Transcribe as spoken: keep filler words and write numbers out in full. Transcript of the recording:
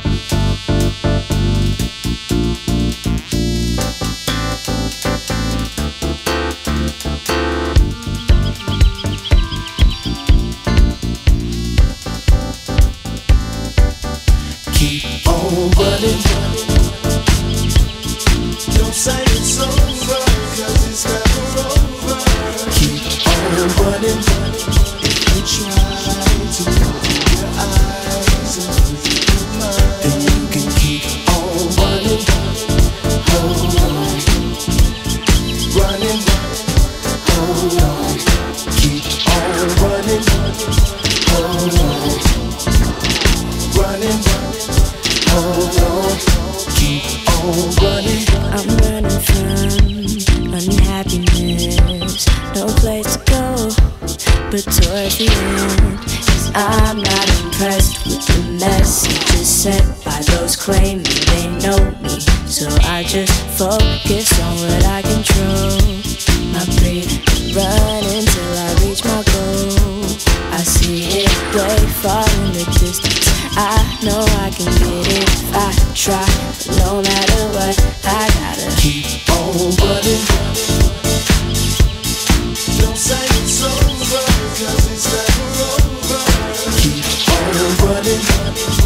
Keep on running. Don't say it's over, 'cause it's never over. Keep on running. If you try to open your eyes and free your mind, then you can keep on running. Hold on. Running. Hold on. Keep on running. Hold on. Running. Hold on. Keep on running. I'm running from unhappiness, no place to go but towards the end. 'Cause I'm not impressed with the messages sent by those claiming they know me. So I just focus on what I control. My breathing, running till I reach my goal. I see it way far in the distance. I know I can get it if I try. But no matter what, I gotta keep on running. Don't say it's over, 'cause it's never over. Keep on running.